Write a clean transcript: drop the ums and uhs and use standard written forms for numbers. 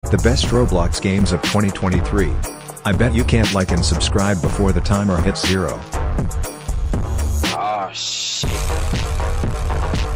The best Roblox games of 2023. I bet you can't like and subscribe before the timer hits 0. Oh shit.